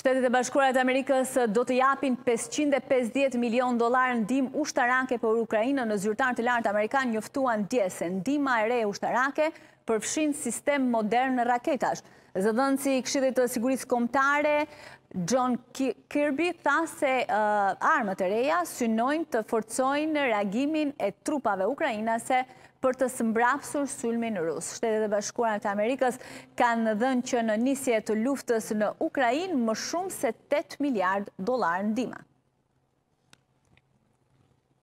Shtetet e Bashkuara të Amerikës do të japin $550 milion ndihmë ushtarake për Ukrainën. Në zyrtar të lartë amerikan njoftuan dje se ndihma e re ushtarake përfshin sistem modern raketash. Zëdhënësi i Këshillit të Sigurisë Kombëtare John Kirby tha se armët e reja synojnë të forcojnë reagimin e trupave ukrainase për të sëmbrapsur sulmin rus. Shtetet e Bashkuara të Amerikës kanë dhënë që në nisje të luftës në Ukrainë më shumë se $8 miliard ndihmë.